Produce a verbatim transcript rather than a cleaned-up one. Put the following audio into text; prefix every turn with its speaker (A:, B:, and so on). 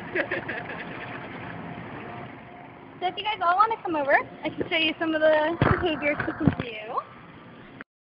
A: So if you guys all want to come over, I can show you some of the behaviors you can do.